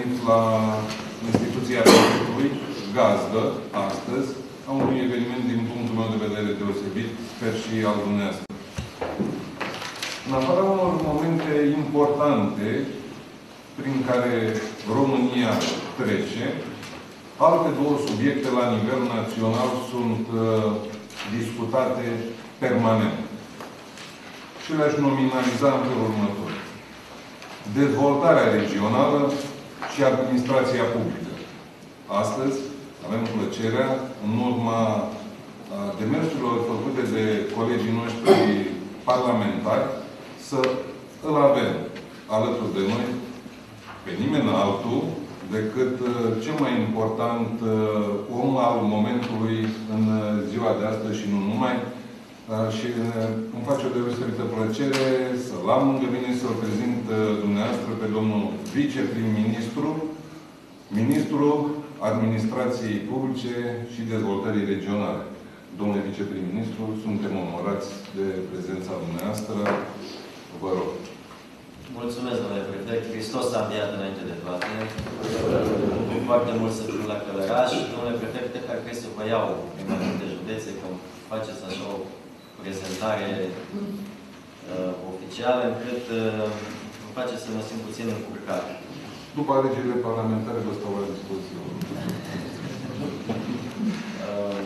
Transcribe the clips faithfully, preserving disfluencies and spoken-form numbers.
revenit la instituția Parlamentului, gazdă, astăzi, a unui eveniment, din punctul meu de vedere, deosebit, sper și al dumneavoastră. În afara unor momente importante prin care România trece, alte două subiecte la nivel național sunt uh, discutate permanent. Și le-aș nominaliza în felul următor. Dezvoltarea regională și administrația publică. Astăzi avem plăcerea, în urma demersurilor făcute de colegii noștri parlamentari, să îl avem alături de noi pe nimeni altul decât cel mai important om al momentului în ziua de astăzi și nu numai. Și îmi face o deosebită plăcere să-l am lângă mine, să-l prezint dumneavoastră pe domnul viceprim-ministru, ministru Administrației Publice și Dezvoltării Regionale. Domnule viceprim-ministru, suntem onorați de prezența dumneavoastră. Vă rog. Mulțumesc, domnule prefect. Hristos a înviat înainte de toate. Mult foarte mult să fiu la Călăraș. Domnule prefect, cred că ar trebui să vă iau în mai multe județe, că faceți așa o prezentare uh, oficială, încât uh, îmi face să mă simt puțin încurcat. După alegerile parlamentare vă stau la dispoziție. uh,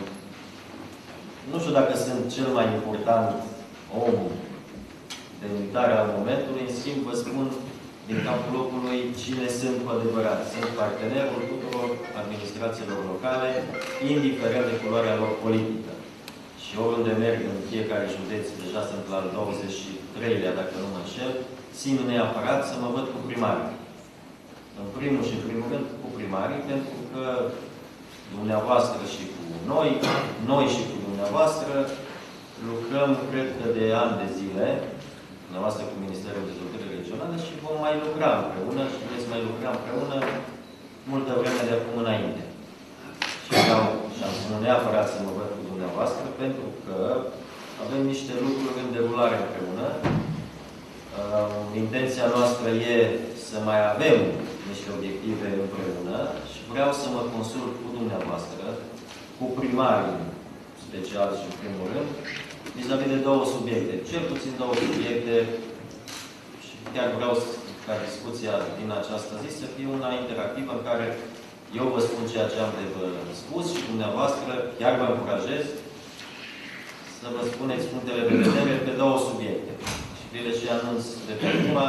nu știu dacă sunt cel mai important om de unitare al momentului, în schimb vă spun din capul locului cine sunt cu adevărat. Sunt partenerul tuturor administrațiilor locale, indiferent de culoarea lor politică. Și oriunde merg în fiecare județ, deja sunt la al douăzeci și treilea, dacă nu mă înșel, țin neapărat să mă văd cu primarii. În primul și în primul rând cu primarii, pentru că dumneavoastră și cu noi, noi și cu dumneavoastră, lucrăm, cred că de ani de zile, dumneavoastră cu Ministerul Dezvoltării Regionale, și vom mai lucra împreună și veți mai lucra împreună multă vreme de acum înainte. Și vreau și am spus neapărat să mă văd cu dumneavoastră, pentru că avem niște lucruri în derulare împreună. Uh, intenția noastră e să mai avem niște obiective împreună și vreau să mă consult cu dumneavoastră, cu primarii special și în primul rând, vis-a-vis de două subiecte. Cel puțin două subiecte și chiar vreau ca discuția din această zi să fie una interactivă în care eu vă spun ceea ce am de vă spus și dumneavoastră chiar vă încurajez să vă spuneți punctele de vedere pe două subiecte. Și vi le și anunț de pe prima,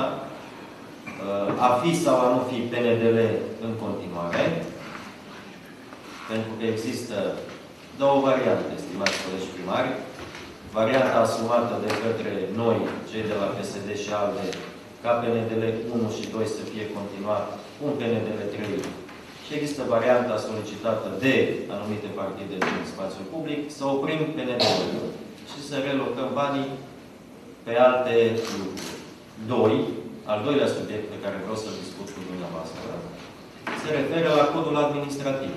a fi sau a nu fi P N D L în continuare, pentru că există două variante, stimați colegi primari. Varianta asumată de către noi, cei de la P S D și ALDE, ca P N D L unu și doi să fie continuat, un P N D L trei. Și există varianta solicitată de anumite partide din spațiul public, să oprim P N D L-ul și să relocăm banii pe alte lucruri. Doi, al doilea subiect pe care vreau să-l discut cu dumneavoastră, se referă la codul administrativ.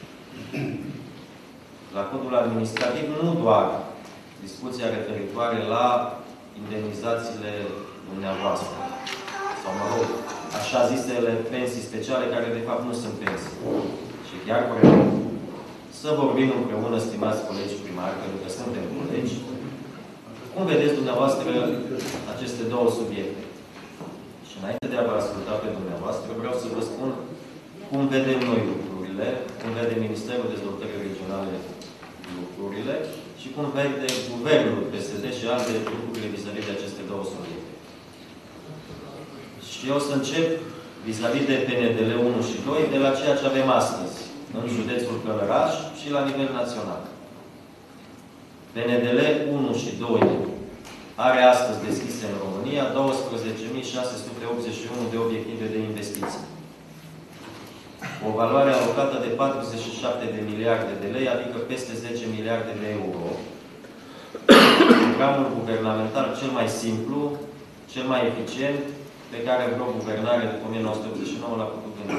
La codul administrativ nu doar discuția referitoare la indemnizațiile dumneavoastră, sau, mă rog, așa zisele pensii speciale, care de fapt nu sunt pensii. Și chiar vreau să vorbim împreună, stimați colegi primari, pentru că suntem colegi, cum vedeți dumneavoastră aceste două subiecte. Și înainte de a vă asculta pe dumneavoastră, vreau să vă spun cum vedem noi lucrurile, cum vede Ministerul Dezvoltării Regionale lucrurile și cum vede Guvernul P S D și alte lucrurile vis-a-vis de aceste două subiecte. Și eu să încep vis-a-vis de P N D L unu și doi de la ceea ce avem astăzi în județul Călăraș și la nivel național. P N D L unu și doi are astăzi deschise în România douăsprezece mii șase sute optzeci și unu de obiective de investiții. O valoare alocată de patruzeci și șapte de miliarde de lei, adică peste zece miliarde de euro. Programul guvernamental cel mai simplu, cel mai eficient, pe care vreo guvernare de o mie nouă sute optzeci și nouă l-a putut gândi.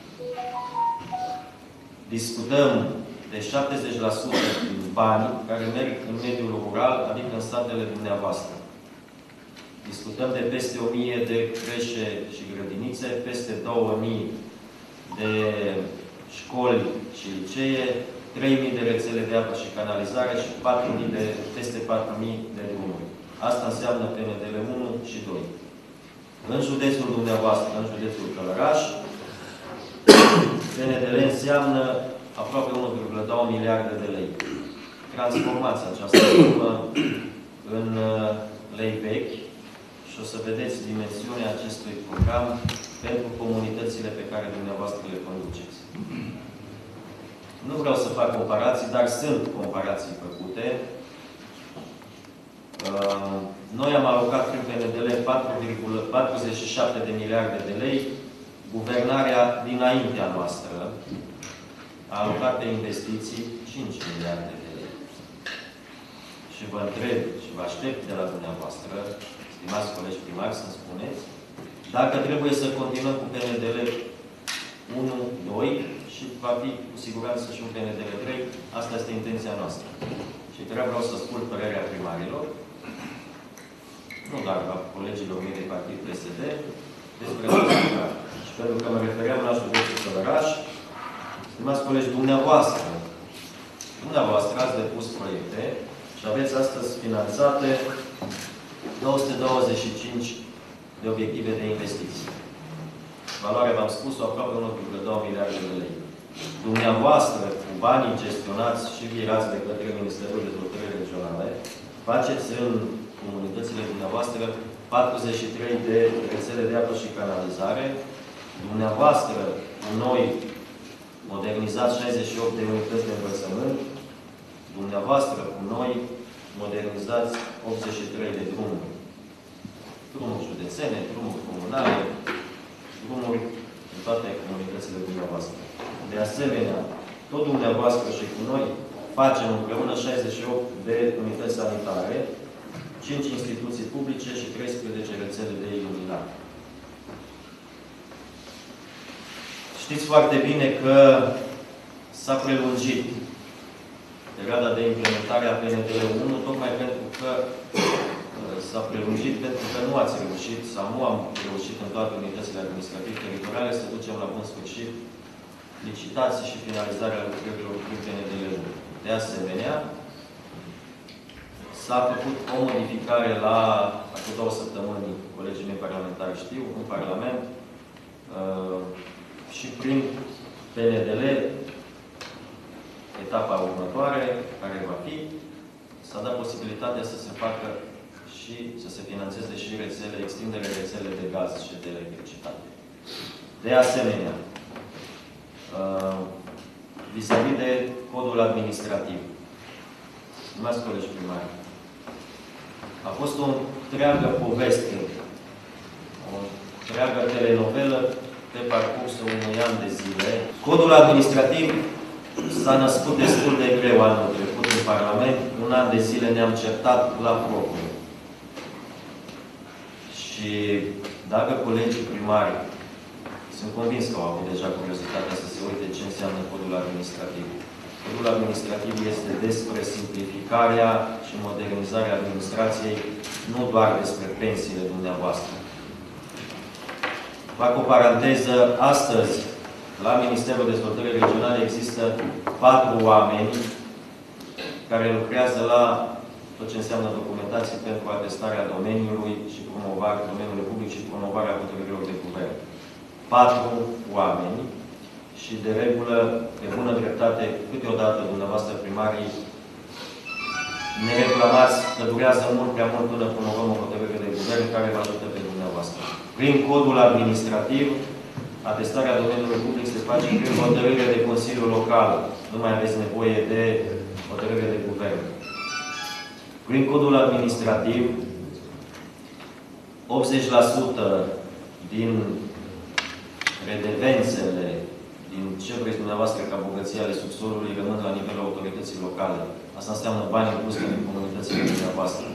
Discutăm de șaptezeci la sută din bani care merg în mediul rural, adică în satele dumneavoastră. Discutăm de peste o mie de creșe și grădinițe, peste două mii de școli și licee, trei mii de rețele de apă și canalizare și patru mii de, peste patru mii de drumuri. Asta înseamnă P N D L unu și doi. În județul dumneavoastră, în județul Călăraș, P N D L înseamnă aproape unu virgulă doi miliarde de lei. Transformați această sumă în lei vechi și o să vedeți dimensiunea acestui program pentru comunitățile pe care dumneavoastră le conduceți. Nu vreau să fac comparații, dar sunt comparații făcute. Noi am alocat prin P N D L patru virgulă patruzeci și șapte de miliarde de lei. Guvernarea dinaintea noastră a alocat pe investiții cinci miliarde de lei. Și vă întreb și vă aștept de la dumneavoastră, stimați colegi primari, să-mi spuneți, dacă trebuie să continuăm cu P N D L unu, doi și va fi cu siguranță și un P N D L trei, asta este intenția noastră. Și vreau să spun părerea primarilor, nu doar la colegilor mei de partid P S D, despre asta. Și pentru că mă refeream la județul Călăraș, stimați colegi, dumneavoastră, dumneavoastră ați depus proiecte și aveți astăzi finanțate două sute douăzeci și cinci de obiective de investiții. Valoarea, v-am spus-o, aproape unu virgulă doi miliarde de lei. Dumneavoastră, cu banii gestionați și virați de către Ministerul Dezvoltării Regionale, faceți în comunitățile dumneavoastră patruzeci și trei de rețele de apă și canalizare. Dumneavoastră, cu noi, modernizați șaizeci și opt de unități de învățământ. Dumneavoastră, cu noi, modernizați optzeci și trei de drumuri. Drumuri județene, drumuri comunale, drumuri în toate comunitățile dumneavoastră. De asemenea, tot dumneavoastră și cu noi facem împreună șaizeci și opt de unități sanitare, cinci instituții publice și treisprezece rețele de iluminare. Știți foarte bine că s-a prelungit perioada de implementare a P N D L unu, tocmai pentru că s-a prelungit pentru că nu ați reușit sau nu am reușit în toate unitățile administrative teritoriale să ducem la bun sfârșit licitații și finalizarea lucrărilor prin P N D L unu. De asemenea, s-a făcut o modificare la, acum două săptămâni, colegii mei parlamentari știu, în Parlament, uh, și prin P N D L, etapa următoare, care va fi, s-a dat posibilitatea să se facă și să se finanțeze și rețele, extinderea rețele de gaz și de electricitate. De asemenea, vis-a-vis de codul administrativ, stimați colegi primari, a fost o întreagă poveste, o întreagă telenovelă pe parcursul unui an de zile. Codul administrativ s-a născut destul de greu anul trecut în Parlament. Un an de zile ne-am certat la propriu. Și dacă colegii primari, sunt convins că au avut deja curiozitatea să se uite ce înseamnă codul administrativ. Codul administrativ este despre simplificarea și modernizarea administrației, nu doar despre pensiile dumneavoastră. Fac o paranteză. Astăzi, la Ministerul Dezvoltării Regionale există patru oameni care lucrează la tot ce înseamnă documentații pentru atestarea domeniului și promovarea domeniului public și promovarea hotărârilor de guvern. Patru oameni și, de regulă, pe bună dreptate, câteodată dumneavoastră primarii ne reclamați că durează mult prea mult până promovăm o hotărâre de guvern care vă ajută pe dumneavoastră. Prin codul administrativ, atestarea domeniului public se face prin hotărâre de Consiliul Local. Nu mai aveți nevoie de hotărâre de guvern. Prin codul administrativ, optzeci la sută din redevențele, din ce vreți dumneavoastră ca bogății ale subsolului, rămân la nivelul autorității locale. Asta înseamnă bani impus din comunitățile dumneavoastră.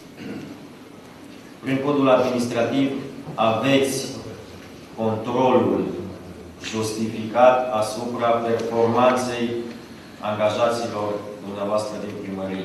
Prin codul administrativ aveți controlul justificat asupra performanței angajaților dumneavoastră din primărie.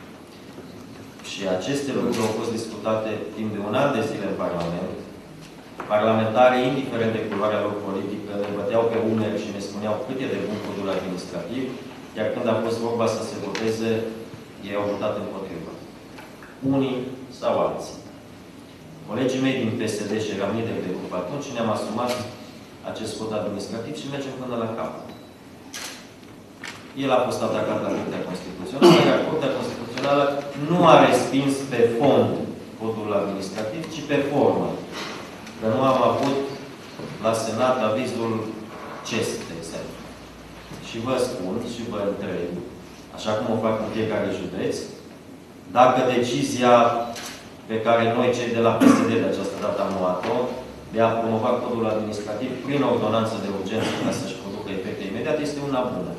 Și aceste lucruri au fost discutate timp de un an de zile în Parlament. Parlamentare, indiferent de culoarea lor politică, ne băteau pe umeri și ne spuneau cât e de bun codul administrativ, iar când a fost vorba să se voteze, ei au votat împotriva. Unii sau alții. Colegii mei din P S D și eram lideri de grup atunci, ne-am asumat acest cod administrativ și mergem până la capăt. El a fost atacat la Curtea Constituțională, iar Curtea Constituțională nu a respins pe fond codul administrativ, ci pe formă. Că nu am avut la Senat avizul C E S, de exemplu. Și vă spun și vă întreb, așa cum o fac în fiecare județ, dacă decizia pe care noi, cei de la P S D de această dată am luat-o, de a promova codul administrativ prin ordonanță de urgență ca să-și producă efecte imediat, este una bună.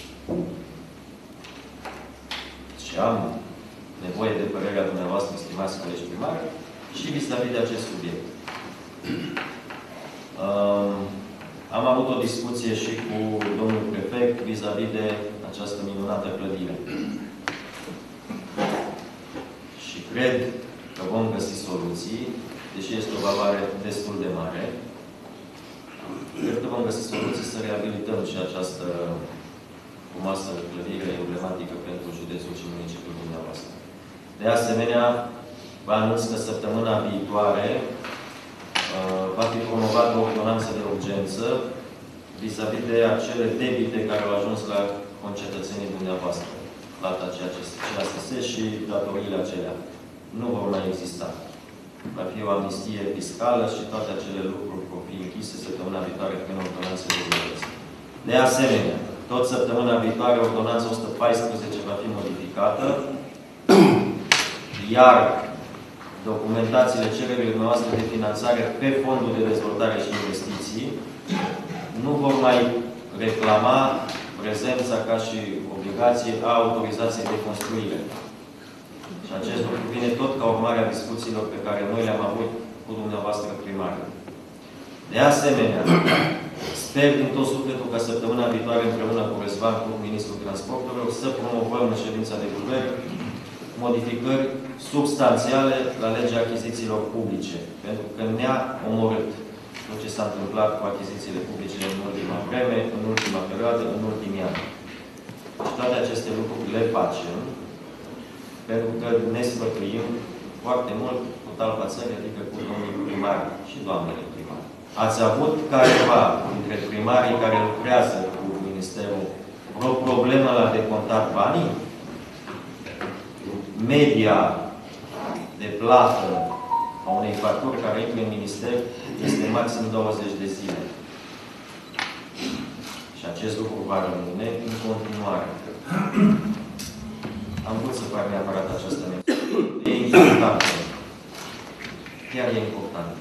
Și am nevoie de părerea dumneavoastră, stimați colegi primari, și vis-a-vis de acest subiect. Um, am avut o discuție și cu domnul prefect vis-a-vis de această minunată clădire. Și cred că vom găsi soluții, deși este o valoare destul de mare. Cred că vom găsi soluții să reabilităm și această frumoasă clădire emblematică pentru județul și municipiul dumneavoastră. De asemenea, vă anunț că săptămâna viitoare uh, va fi promovată o ordonanță de urgență vis-a-vis de acele debite care au ajuns la concetățenii dumneavoastră, plata ceea ce se și datoriile acelea. Nu vor mai exista. Va fi o amnistie fiscală și toate acele lucruri vor fi închise săptămâna viitoare prin ordonanță de urgență. De asemenea, tot săptămâna viitoare, ordonanța o sută paisprezece va fi modificată, iar documentațiile cererilor noastre de finanțare pe Fondul de Dezvoltare și Investiții nu vor mai reclama prezența ca și obligație a autorizației de construire. Și acest lucru vine tot ca urmare a discuțiilor pe care noi le-am avut cu dumneavoastră primară. De asemenea, sper din tot sufletul ca săptămâna viitoare, împreună cu Răzvan, cu Ministrul Transporturilor, să promovăm în ședința de guvern modificări substanțiale la legea achizițiilor publice. Pentru că ne-a omorât tot ce s-a întâmplat cu achizițiile publice în ultima vreme, în ultima perioadă, în ultimii ani. Și toate aceste lucruri le facem pentru că ne sfătuim foarte mult cu talpa țării, adică cu domnii primari și doamnele primari. Ați avut careva dintre primarii care lucrează cu Ministerul vreo problemă la decontat banii? Media de plată a unei facturi care intră în minister este maxim douăzeci de zile. Și acest lucru va rămâne în continuare. Am vrut să fac neapărat această mențiune. E importantă. Chiar e importantă.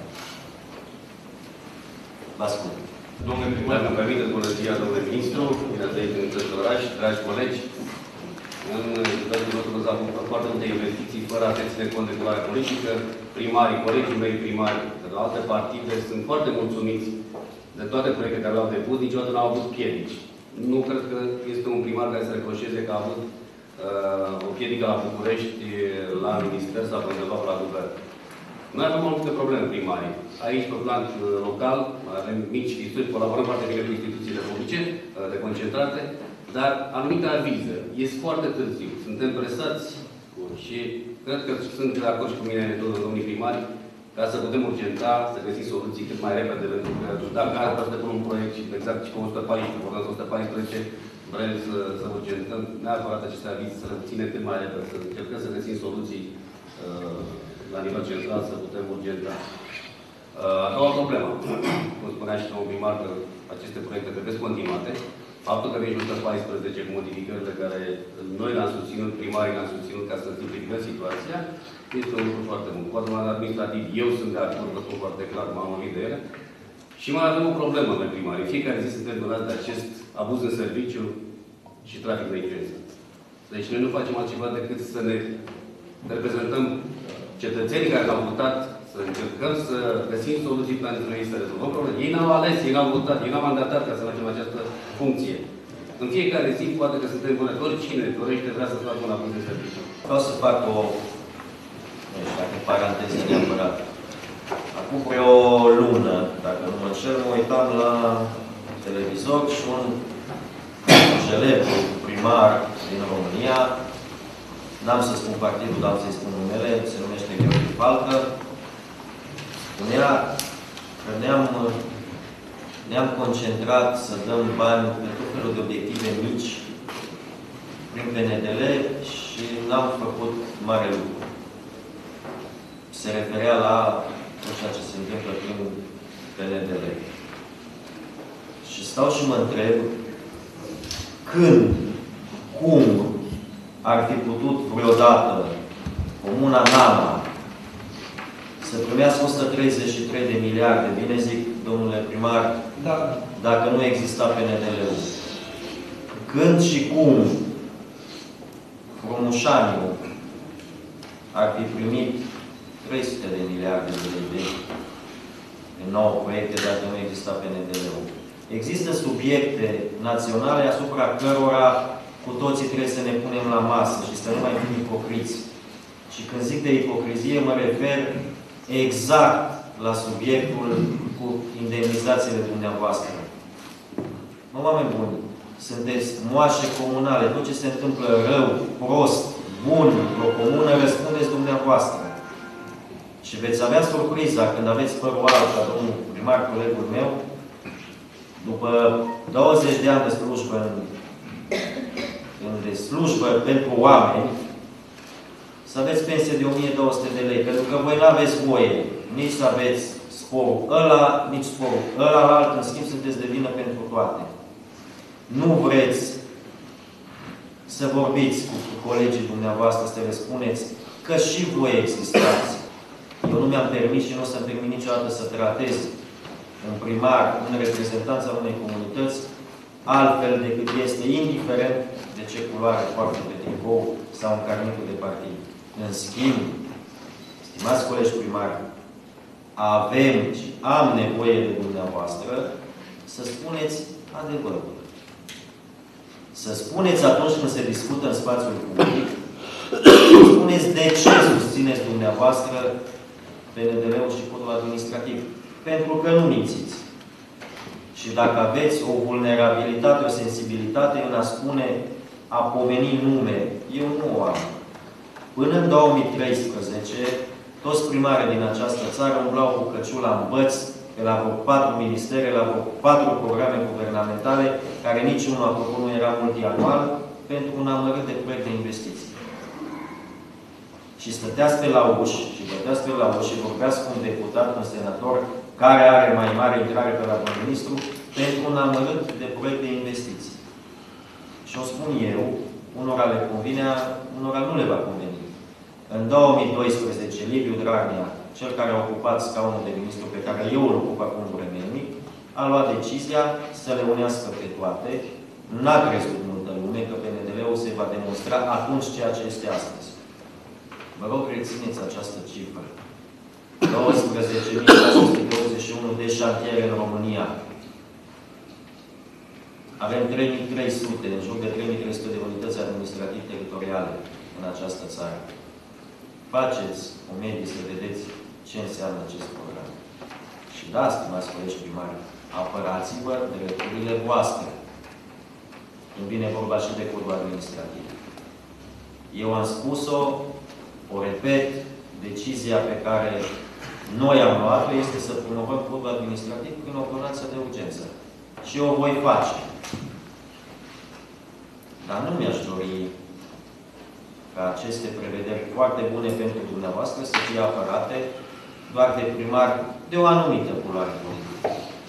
Vă ascult. Domnule primar, îmi permiteți, bună ziua, domnule ministru, bine ați venit în acest oraș, dragi colegi. În județul nostru s-au făcut foarte multe investiții fără a se ține cont de culoare politică. Primarii, colegii mei primari de la alte partide sunt foarte mulțumiți de toate proiectele care le-au depus, niciodată n-au avut piedici. Nu cred că este un primar care să reproșeze că a avut uh, o piedică la București, la minister sau undeva la guvern. Noi avem multe probleme primarii. Aici, pe plan local, avem mici fisturi, colaborăm foarte bine cu instituțiile publice, de concentrate, dar anumite avize. Este foarte târziu. Suntem presați și cred că sunt de acord și cu mine, domnii primari, ca să putem urgenta, să găsim soluții cât mai repede, pentru că dacă are să depun un proiect și exact și cu o sută paisprezece, o sută paisprezece, vrem să, să urgentăm neapărat aceste avize, să le ținem cât mai repede, să încercăm să găsim soluții uh, la nivel central, să putem urgenta. A doua problemă, cum spunea și domnul primar, că aceste proiecte trebuie continuate. Faptul că vine o sută paisprezece cu modificările care noi le-am susținut, primarii le-am susținut ca să simplificăm situația, este un lucru foarte bun. Poate mai administrativ, eu sunt de acord, vă spun foarte clar, m-am lovit de ele. Și mai avem o problemă noi primari. În fiecare zi suntem donați de acest abuz în serviciu și trafic de influență. Deci noi nu facem altceva decât să ne reprezentăm cetățenii care l-au votat, să încercăm să găsim soluții pentru ei, să rezolvăm probleme. Ei n-au ales, ei n-au votat, ei n-au mandatat ca să facem această funcție. În fiecare zi, poate că suntem bune. Oricine dorește, vrea să facă un abuz de serviciu. Vreau să fac o, nu știu, dacă paranteză neapărat. acum vreo lună, dacă nu mă înșel, mă uitam la televizor și un celebru primar din România, n-am să spun partidul, dar am să-i spun numele, se numește Gheorghe Falcă, spunea că ne-am ne-am concentrat să dăm bani pe tot felul de obiective mici prin P N D L și n-am făcut mare lucru. Se referea la tot ceea ce se întâmplă prin P N D L. Și stau și mă întreb când, cum ar fi putut vreodată Comuna Nama să primească o sută treizeci și trei de miliarde, bine zic, domnule primar, Da. dacă nu exista P N D L-ul. Când și cum Frumușaniu ar fi primit trei sute de miliarde de lei de nouă proiecte dacă nu exista P N D L-ul. Există subiecte naționale asupra cărora cu toții trebuie să ne punem la masă și să nu mai fim ipocriți. Și când zic de ipocrizie, mă refer exact la subiectul cu indemnizațiile dumneavoastră. Mă, oameni buni, sunteți moașe comunale. Tot ce se întâmplă rău, prost, bun, o comună, răspundeți dumneavoastră. Și veți avea surpriza când aveți părul alb, ca domnul primar, colegul meu, după douăzeci de ani de slujbă în, de slujbă pentru oameni, să aveți pensie de o mie două sute de lei. Pentru că voi nu aveți voie nici să aveți sporul ăla, nici sporul ăla, alt, în schimb sunteți de vină pentru toate. Nu vreți să vorbiți cu colegii dumneavoastră, să le spuneți că și voi existați. Eu nu mi-am permis și nu o să-mi permit niciodată să tratez un primar, un reprezentant al unei comunități, altfel decât este, indiferent de ce culoare poartă pe tricou sau în carnetul de partid. În schimb, stimați colegi primari, avem și am nevoie de dumneavoastră să spuneți adevărul. Să spuneți atunci când se discută în spațiul public, să spuneți de ce susțineți dumneavoastră P N D L-ul și codul administrativ. Pentru că nu mințiți. Și dacă aveți o vulnerabilitate, o sensibilitate în a spune, a pomeni nume, eu nu o am. Până în două mii treisprezece, toți primarii din această țară umblau cu căciula în băți, pe la vreo patru ministere, la vreo patru programe guvernamentale, care niciunul, apropo, nu era multianual, pentru un amărât de proiect de investiții. Și stăteați pe la uși, și băteați pe la uși, și vorbeați cu un deputat, un senator, care are mai mare intrare pe la un ministru, pentru un amărât de proiect de investiții. Și o spun eu, unora le convine, unora nu le va conveni. În două mii doisprezece, Liviu Dragnea, cel care a ocupat scaunul de ministru pe care eu îl ocup acum vremelnic, a luat decizia să le unească pe toate. N-a crezut multă lume că P N D L-ul se va demonstra atunci ceea ce este astăzi. Vă rog, rețineți această cifră. douăsprezece mii șase sute douăzeci și unu de șantiere în România. Avem trei mii trei sute, în jur de trei mii trei sute de unități administrativ-teritoriale în această țară. Faceți o medie să vedeți ce înseamnă acest program. Și da, stimați colegi primari, apărați-vă drepturile voastre. Când vine vorba și de codul administrativ. Eu am spus-o, o repet, decizia pe care noi am luat-o este să promovăm codul administrativ prin ordonanță de urgență. Și o voi face. Dar nu mi-aș dori ca aceste prevederi foarte bune pentru dumneavoastră să fie apărate doar de primari de o anumită culoare politică.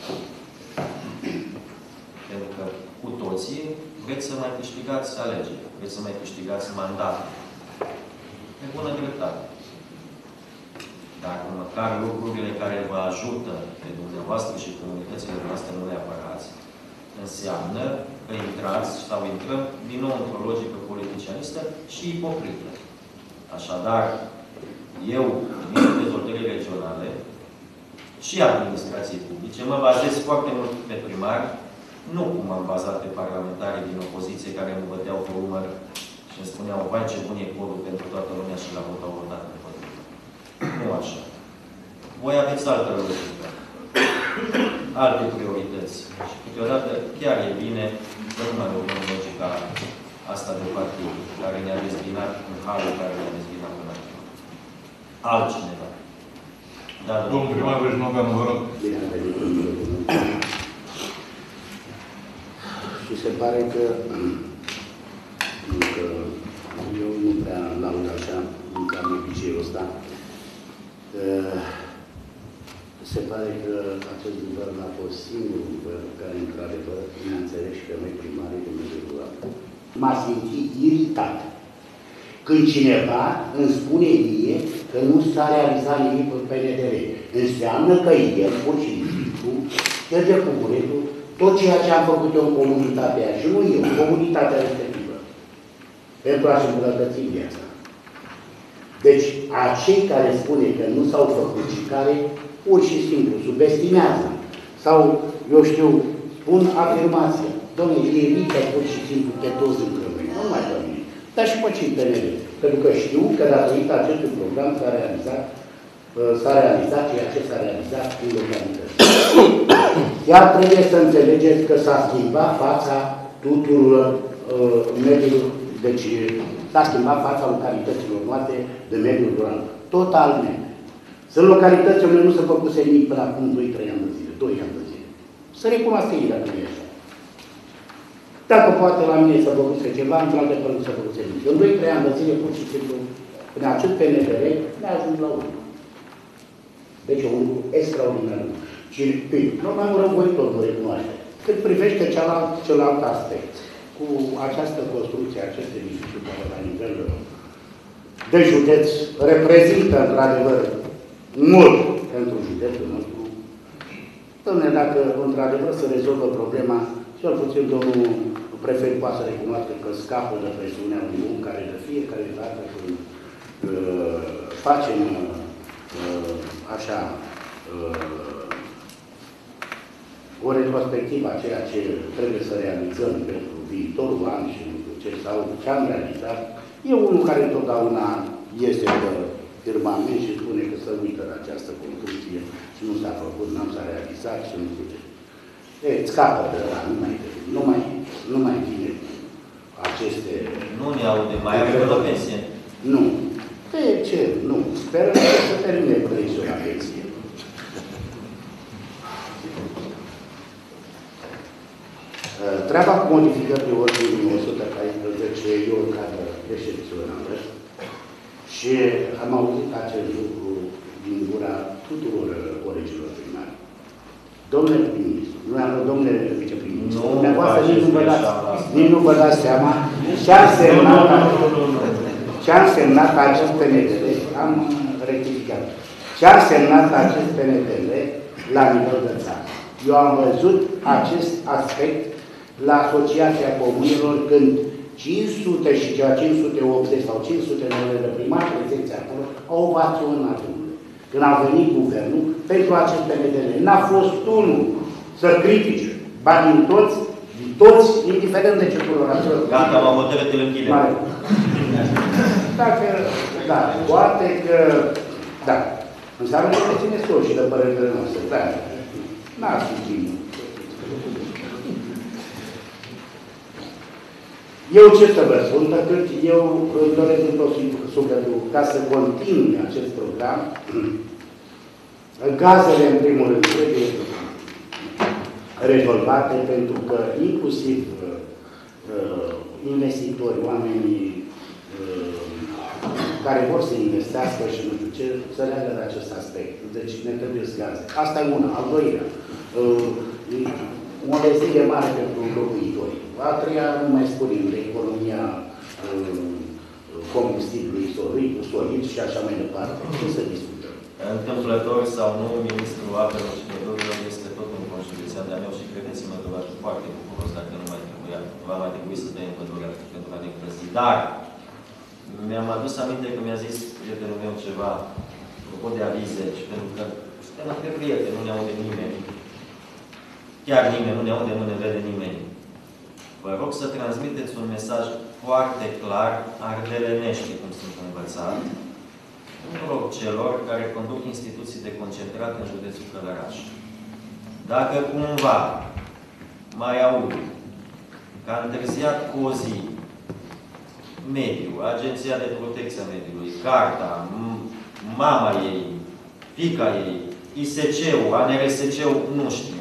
Pentru că cu toții vreți să mai câștigați alegeri, vreți să mai câștigați mandate. Pe bună dreptate. Dacă măcar lucrurile care vă ajută pe dumneavoastră și comunitățile noastre nu le apărați, înseamnă că intrați sau intrăm din nou într-o logică politicianistă și ipocrită. Așadar, eu, Ministrul Dezvoltării Regionale și Administrației Publice, mă bazez foarte mult pe primari, nu cum am bazat pe parlamentarii din opoziție care mă băteau pe umăr și îmi spuneau, vai ce bun e codul pentru toată lumea și la vot au votat împotrivă. Nu așa. voi aveți altă logică, alte priorități. Și câteodată chiar e bine să nu mai urmăm logica asta de partid, care ne-a dezbinat în halul care ne-a dezbinat până acum. Altcineva. Da, Domnul primar Brejnoveanu, vă rog. Bine ați venit. Și se pare că, că eu nu prea laud așa, nu cam obiceiul ăsta. Se pare că acest guvern a fost singurul guvern care, într-adevăr, ne-a înțeles și pe noi primarii de mediul rural. M-a simțit iritat când cineva îmi spune mie că nu s-a realizat nimic în P N D R. Înseamnă că el, pur și simplu, pierde cu buretul tot ceea ce am făcut eu în comunitatea aia, și nu eu, comunitatea respectivă, pentru a-și îmbunătăți viața. Deci, acei care spune că nu s-au făcut și care pur și simplu subestimează sau, eu știu, spun afirmația. Dom'le, irită pur și simplu pe toți dintre noi, nu mai pe mine, dar și pe cei P N D. Pentru că știu că datorită acestui program s-a realizat, s-a realizat ceea ce s-a realizat în localități. Chiar trebuie să înțelegeți că s-a schimbat fața tuturor uh, mediului, deci s-a schimbat fața localităților noastre de mediul rural. Totalmente. Sunt localități unde nu se făcuse nimic până acum doi trei ani de zile, doi ani de zile. Să recunoască ei dacă nu e așa. Dacă poate la mine să făcuse ceva, în alte părți nu se făcuse nimic. În doi trei ani de zile, pur și simplu, în acest P N D R, ne-a ajuns la urmă. Deci un lucru extraordinar. Și normal un răvoitor nu recunoaște. Cât privește celălalt, celălalt aspect, cu această construcție, aceste edificii care la nivel de județ reprezintă, într-adevăr, mult pentru județul nostru. Dom'le, dacă, într-adevăr, se rezolvă problema, cel puțin domnul prefect poate să recunoască că scapă de presiunea unui om care de fiecare dată când uh, facem uh, așa uh, o retrospectivă a ceea ce trebuie să realizăm pentru viitorul an și ce sau ce am realizat, e unul care întotdeauna este pe firmament și spune că se uită la această construcție și nu s-a făcut, n-am s-a realizat și nu știu ce. E, scapă de ăla, nu mai, nu mai, nu mai vine aceste... Nu ne aude, mai avem la pensie. Nu. De ce? Nu. Sperăm să termine proiectul la pensie. Treaba cu modificările ordinii o sută paisprezece e o cadă excepțională și am auzit acest lucru din gura tuturor colegilor primari. Domnule prim-ministru, domnule viceprim-ministru, dumneavoastră nici nu vă dați, nici nu vă dați seama ce-a însemnat, ce-a însemnat acest P N D R, am rectificat, ce-a însemnat acest P N D R la nivel de țară. Eu am văzut acest aspect la Asociația Comunilor când cinci sute și cea cinci sute optzeci sau cinci sute de primari prezenți acolo au ovaționat. Când a venit guvernul pentru acest P N D R. N-a fost unul să critice, ba din toți, toți, indiferent de ce colorație. Gata, m-am hotărât să-l închidem. Dacă, da, poate că, da, înseamnă că ne ține sol și de părerile noastre, da, n-ar fi timp. Eu ce să vă spun, decât eu îmi doresc în tot sufletul ca să continui acest program. Gazele, în primul rând, trebuie rezolvate, pentru că inclusiv uh, investitori, oamenii uh, care vor să investească și nu știu ce, să leagă de acest aspect. Deci ne trebuie gaze. Asta e una. Al doilea, uh, o investiție mare pentru locuitori. A treia, nu mai spunem, de economia uh, combustibilului solid, solid și așa mai departe. Ce să discutăm? Întâmplător sau nu, Ministrul Apelor și Medorilor este tot un conștiința de-a meu și credeți-mă că v-aș fi foarte bucuros dacă nu mai trebuia. Va mai trebui să tăiem pădurea pentru a ne încălzi. Dar mi-am adus aminte că mi-a zis prietenul meu ceva apropo de avize, și pentru că suntem între prieteni, nu ne aude nimeni. Chiar nimeni, nu ne aude, nu ne vede nimeni. Vă rog să transmiteți un mesaj foarte clar, ardelenește, cum sunt învățat, tuturor celor care conduc instituții de concentrat în județul Călăraș. Dacă cumva mai aud că a întârziat cu o zi mediu, Agenția de Protecție a Mediului, Carta, mama ei, fiica ei, I S C-ul, A N R S C-ul, nu știu.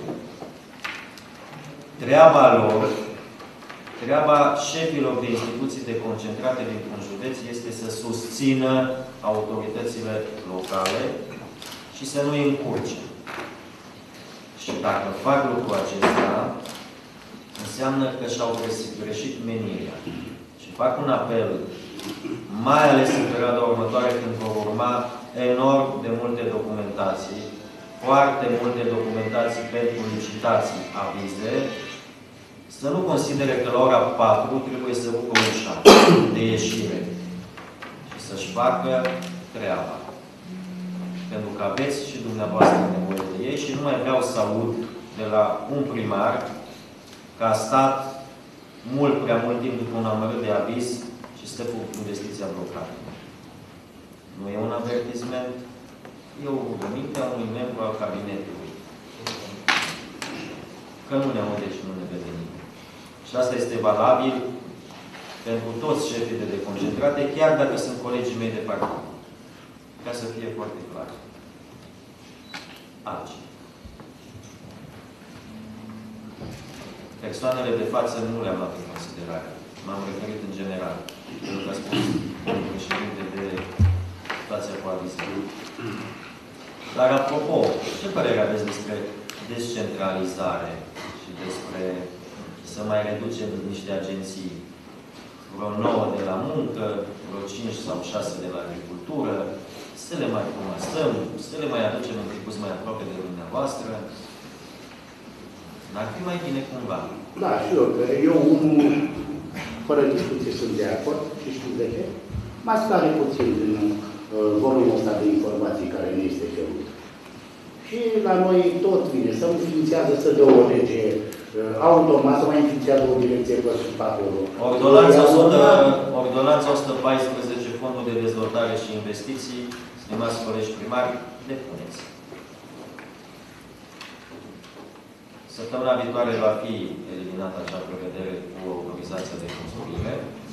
Treaba lor, treaba șefilor de instituții de concentrate dintr-un județ este să susțină autoritățile locale și să nu îi încurce. Și dacă fac lucrul acesta, înseamnă că și-au greșit menirea. Și fac un apel, mai ales în perioada următoare, când vor urma enorm de multe documentații, foarte multe documentații pentru licitații, avize, să nu considere că la ora patru trebuie să rupă ușa de ieșire și să-și facă treaba. Pentru că aveți și dumneavoastră nevoie de ei și nu mai vreau să aud de la un primar că a stat mult prea mult timp după un amărât de aviz și stă cu investiția blocată. Nu e un avertisment, e o rugăminte a unui membru al cabinetului. Că nu ne aude și nu ne vede nimeni. Și asta este valabil pentru toți șefii de deconcentrate, chiar dacă sunt colegii mei de partid. Ca să fie foarte clar. Altceva. Persoanele de față nu le-am luat în considerare. M-am referit în general. Pentru că a spus domnul președinte de situația cu avizul. Dar apropo, ce părere aveți despre descentralizare și despre să mai reducem niște agenții? Vreo nouă de la muncă, vreo cinci sau șase de la agricultură, să le mai comasăm, să le mai aducem un pic mai aproape de dumneavoastră. N-ar fi mai bine cumva. Da, și eu, că eu unul, fără discuție, sunt de acord și știu de ce. Mai scade puțin din uh, volumul ăsta de informații care ne este cerut. Și la noi tot vine, să înființează, să dă o lege uh, automat, să mai înființează o direcție pe sub acolo. Ordonanța o sută paisprezece, Fondul de Dezvoltare și Investiții, stimați colegi primari, depuneți. Săptămâna viitoare va fi eliminată acea prevedere cu autorizația de construire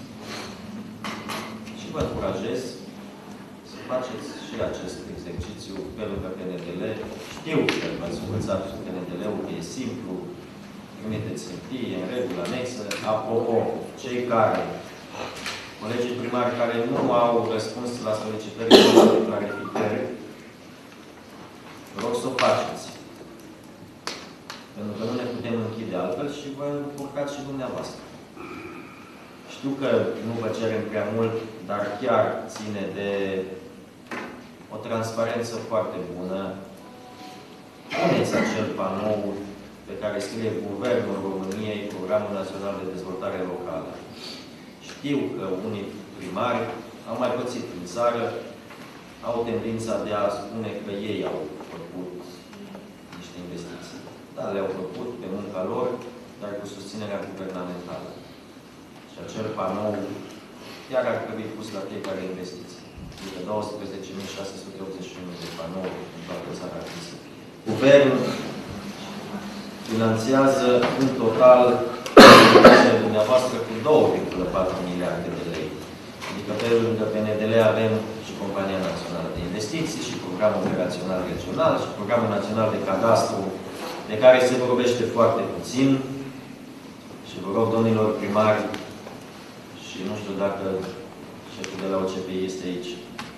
și vă încurajez să faceți și acest exercițiu pe lângă P N D L. Știu că v-ați învățat P N D L-ul, că e simplu, trimiteți hârtie, în regulă, anexă. Apropo, cei care, colegii primari care nu au răspuns la solicitările de clarificări, vă rog să o faceți. Pentru că nu ne putem închide altfel și vă încurcați și dumneavoastră. Știu că nu vă cerem prea mult, dar chiar ține de o transparență foarte bună. Puneți acel panou pe care scrie Guvernul României, Programul Național de Dezvoltare Locală. Știu că unii primari au mai pățit în țară, au tendința de a spune că ei au făcut niște investiții. Da, le-au făcut pe munca lor, dar cu susținerea guvernamentală. Și acel panou chiar ar trebui pus la fiecare investiție. Adică douăsprezece mii șase sute optzeci și unu de panouri în toată țara ar trebui să fie. Guvernul finanțează în total investițiile dumneavoastră cu două virgulă patru miliarde de lei. Adică pe lângă P N D L avem și Compania Națională de Investiții, și Programul Operațional Regional, și Programul Național de Cadastru, de care se vorbește foarte puțin. Și vă rog, domnilor primari, și nu știu dacă șeful de la O C P I este aici.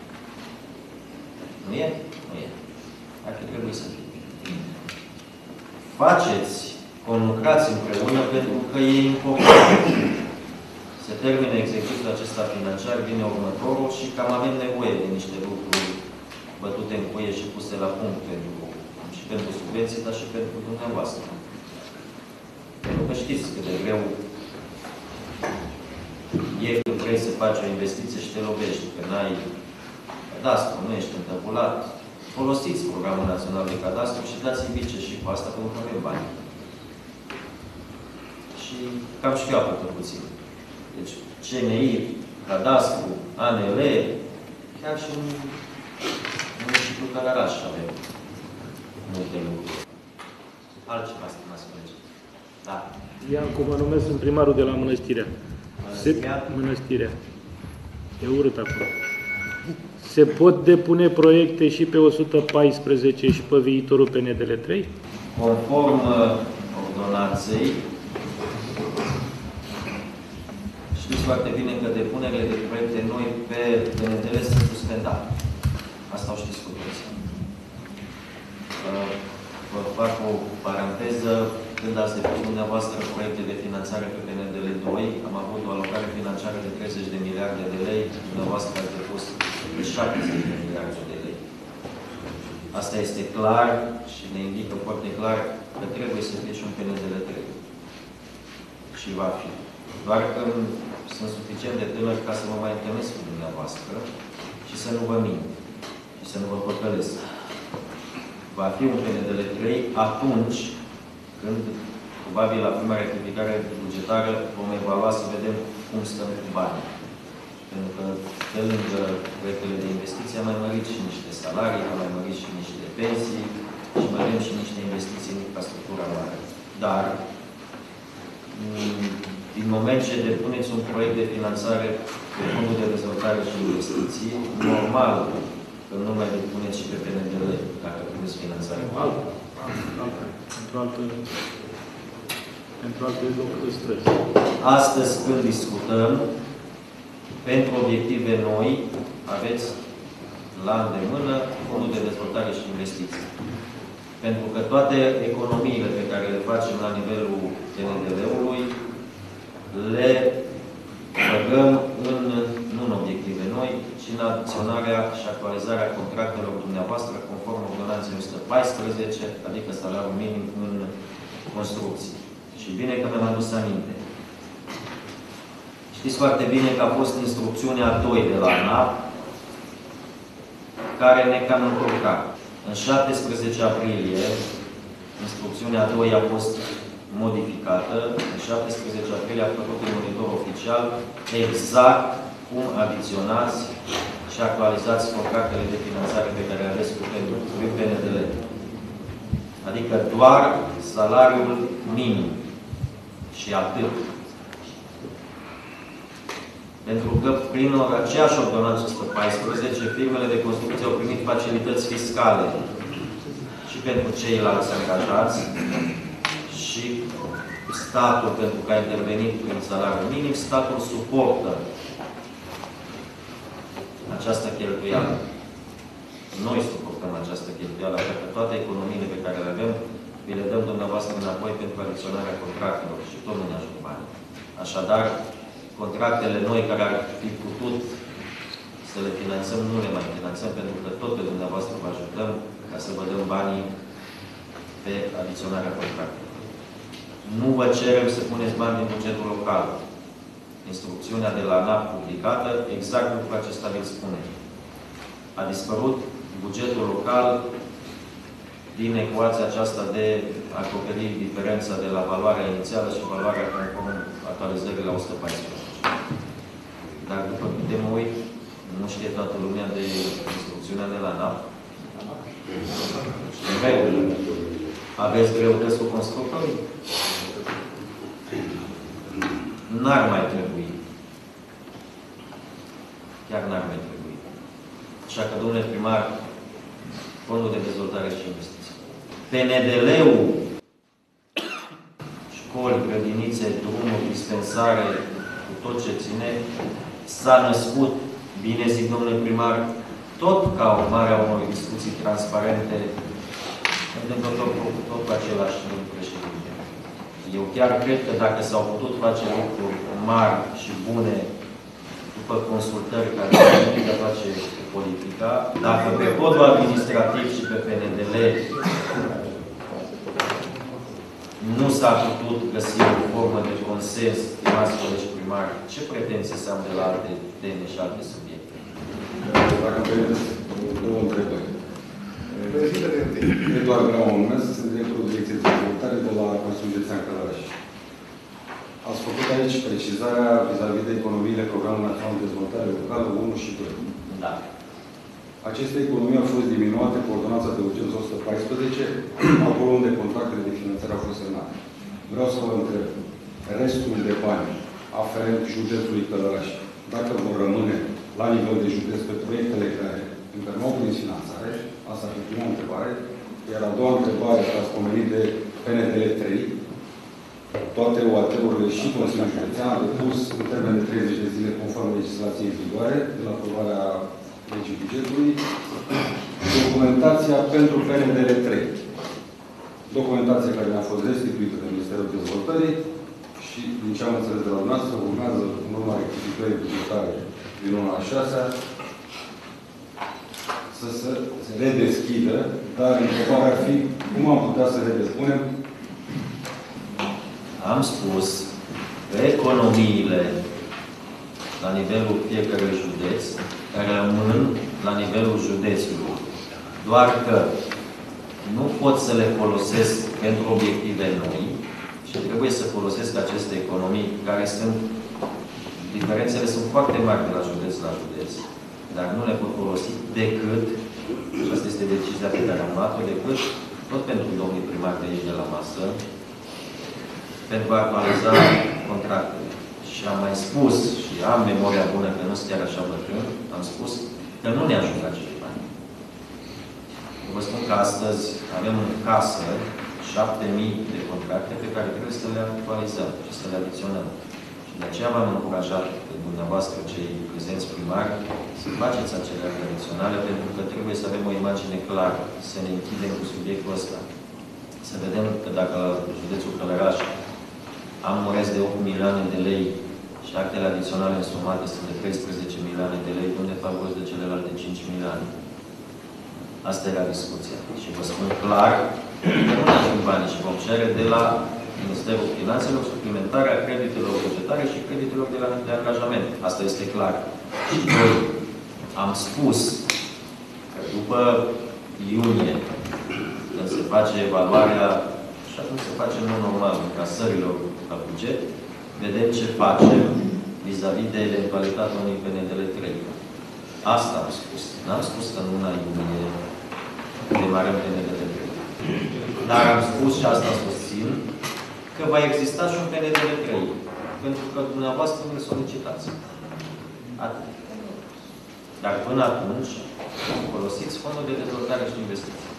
Nu e? Nu e. Ar fi trebuit să fie. Faceți, conlucrați împreună, pentru că e important. Se termină exercițiul acesta financiar, vine următorul și cam avem nevoie de niște lucruri bătute în cuie și puse la punct pentru, și pentru subvenții, dar și pentru dumneavoastră. Pentru că știți cât de greu e când vrei să faci o investiție și te lovești, că n-ai cadastru, nu ești întâmplat. Folosiți Programul Național de Cadastru și dați-i bice și cu asta pentru că avem bani. Și cam șchiopă puțin. Deci C N I, Cadastru, A N L, chiar și un În municipiul Călăraș avem multe lucruri. Altceva, stimați colegi. Da. Iancu, mă numesc, sunt primarul de la Mănăstirea. Se, Mănăstirea? Mănăstirea. E urât acum. Se pot depune proiecte și pe o sută paisprezece și pe viitorul P N D L trei? Conform uh, ordonanței, știți foarte bine că depunerile de proiecte noi pe P N D L sunt suspendate. Asta o știți cu toții. Uh, Vă fac o paranteză. Când ați depus dumneavoastră proiecte de finanțare pe P N D L doi, am avut o alocare financiară de treizeci de miliarde de lei, dumneavoastră ați depus de șaptezeci de miliarde de lei. Asta este clar și ne indică foarte clar că trebuie să fie și un P N D L trei. Și va fi. Doar că sunt suficient de tânăr ca să mă mai întâlnesc cu dumneavoastră și să nu vă mint și să nu vă păcălesc. Va fi un P N D L trei atunci când, probabil la prima rectificare bugetară, vom evalua să vedem cum stăm cu banii. Pentru că, pe lângă proiectele de investiții, am mai mărit și niște salarii, am mai mărit și niște pensii și mai avem și niște investiții în infrastructura mare. Dar, din moment ce depuneți un proiect de finanțare pe Fondul de Dezvoltare și Investiții, normal că nu mai depuneți și pe P N D L dacă puneți finanțare cu altă. Pentru alte, pentru alte locuri de stres. Astăzi, când discutăm, pentru obiective noi, aveți la îndemână Fondul de Dezvoltare și Investiții. Pentru că toate economiile pe care le facem la nivelul P N D L-ului, le băgăm în, nu în obiective noi, ci în adiționarea și actualizarea contractelor dumneavoastră conform ordonanței o sută paisprezece, adică salariul minim în construcții. Și bine că mi-am adus aminte. Știți foarte bine că a fost instrucțiunea doi de la ANAP, care ne cam încurca. În șaptesprezece aprilie, instrucțiunea doi a fost modificată. În șaptesprezece aprilie a făcut un monitor oficial exact cum adiționați și actualizați contractele de finanțare pe care aveți cu P N D L. Adică doar salariul minim. Și atât. Pentru că prin aceeași ordonanță o sută paisprezece, firmele de construcție au primit facilități fiscale și pentru ceilalți angajați și statul, pentru că a intervenit prin salariul minim, statul suportă această cheltuială. Noi suportăm această cheltuială, așa că toate economiile pe care le avem, vi le dăm dumneavoastră înapoi pentru adiționarea contractelor și tot nu ne ajută bani. Așadar, contractele noi care ar fi putut să le finanțăm, nu le mai finanțăm, pentru că tot pe dumneavoastră vă ajutăm ca să vă dăm banii pe adiționarea contractelor. Nu vă cerem să puneți bani din bugetul local. Instrucțiunea de la ANAP publicată, exact lucrul acesta vi-l spune. A dispărut bugetul local din ecuația aceasta de acoperi diferența de la valoarea inițială și valoarea conform actualizării la o sută paisprezece. Dar după câte mă uit, nu știe toată lumea de instrucțiunea de la ANAP. Aveți greutăți cu constructorii? N-ar mai trebui. Chiar n-ar mai trebui. Așa că, domnule primar, Fondul de Dezvoltare și Investiții. P N D L-ul, școli, grădinițe, drumuri, dispensare, cu tot ce ține, s-a născut, bine zic, domnule primar, tot ca urmare a unor discuții transparente, întâmplă tot, tot, tot cu același președinte. Eu chiar cred că dacă s-au putut face lucruri mari și bune după consultări care au venit de face politica, dacă pe codul administrativ și pe P N D L nu s-a putut găsi o formă de consens, stimați colegi primari, ce pretenții să am de la alte teme și alte subiecte? Dacă permiteți, două întrebări. Eduard Graumnes, sunt directorul Direcției de Dezvoltare de la Consiliul Județean Călăraș. Ați făcut aici precizarea vis-a-vis de economiile Programului Național de Dezvoltare Locală unu și doi. Da. Aceste economii au fost diminuate cu ordonanța de urgență o sută paisprezece, acolo unde contractele de finanțare au fost semnate. Vreau să vă întreb, restul de bani aferent județului Călăraș, dacă vor rămâne la nivel de județ pe proiectele care încă nu au prins finanțare, asta ar fi prima întrebare. Iar a doua întrebare, ați pomenit de P N D L trei, toate O A T-urile și Consiliul Județean a depus în termen de treizeci de zile conform legislației în vigoare, de la aprobarea legii bugetului, documentația pentru P N D L trei. Documentația care ne-a fost restituită de Ministerul Dezvoltării și, din ce am înțeles de la noastră, urmează în urma rectificării bugetare din unu la șase să se redeschidă, dar întrebarea ar fi cum am putea să redespunem. Am spus că economiile la nivelul fiecărui județ rămân la nivelul județului. Doar că nu pot să le folosesc pentru obiective noi și trebuie să folosesc aceste economii care sunt, diferențele sunt foarte mari de la județ la județ, dar nu le pot folosi decât, și asta este decizia pe care am luat-o, decât tot pentru domnii primari de aici de la masă, pentru a actualiza contractele. Și am mai spus, și am memoria bună, că nu sunt chiar așa bătrân, am spus că nu ne ajută acești bani. Vă spun că astăzi avem în casă șapte mii de contracte pe care trebuie să le actualizăm și să le adiționăm. Și de aceea v-am încurajat pe dumneavoastră, cei prezenți primari, să faceți acele acte adiționale, pentru că trebuie să avem o imagine clară, să ne închidem cu subiectul ăsta. Să vedem că dacă județul Călăraș am un rest de opt milioane de lei și actele adiționale însumate sunt de treisprezece milioane de lei, unde fac rost de celelalte cinci milioane. Asta era discuția. Și vă spun clar că nu ajung bani și vom cere de la Ministerul Finanțelor suplimentarea creditelor bugetare și creditelor de, la, de angajament. Asta este clar. Și noi am spus că după iunie, când se face evaluarea, și atunci se face în mod normal, încasărilor la buget, vedem ce facem vis-a-vis de eventualitatea unui P N D L trei. Asta am spus. N-am spus că în luna iunie demarăm P N D L trei. Dar am spus, și asta susțin, că va exista și un P N D L trei. Pentru că dumneavoastră îl solicitați. Atât. Dar până atunci, folosiți fondul de dezvoltare și investiții.